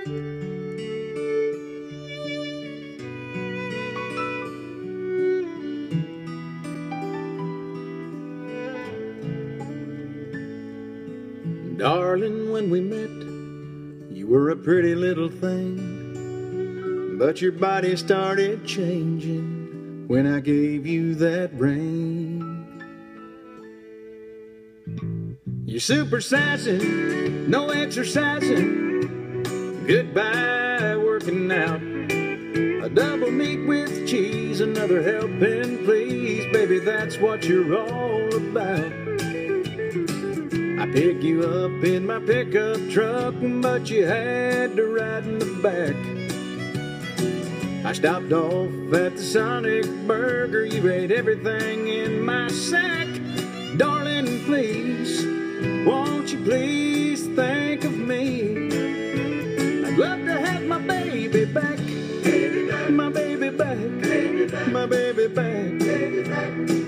Darling, when we met, you were a pretty little thing, but your body started changing when I gave you that ring. You're super sassy, no exercising, goodbye working out. A double meat with cheese, another helping please, baby, that's what you're all about. I pick you up in my pickup truck, but you had to ride in the back. I stopped off at the Sonic Burger, you ate everything in my sack. Darling, please, won't you please think of me? I'd love to have my baby back, my baby back, my baby back.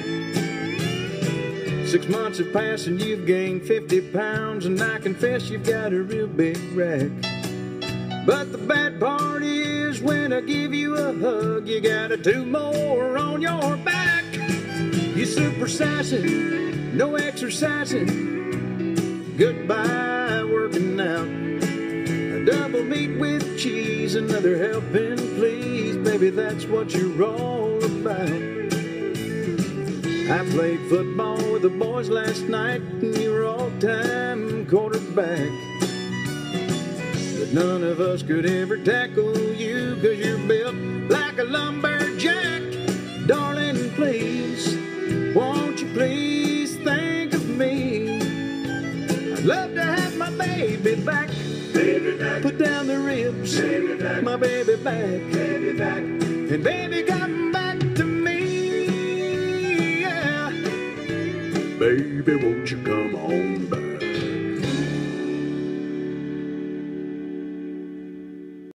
6 months have passed and you've gained 50 pounds, and I confess you've got a real big rack. But the bad part is when I give you a hug, you got a 2 more on your back. You're super sassy, no exercising, goodbye working out. A double meat with cheese, another helping please, baby, that's what you're all about. I played football with the boys last night, and you were all-time quarterback. But none of us could ever tackle you, 'cause you're built like a lumberjack. Darling, please, won't you please think of me? I'd love to have my baby back, put down the ribs, my baby back, and baby come back to me. Baby, won't you come on back?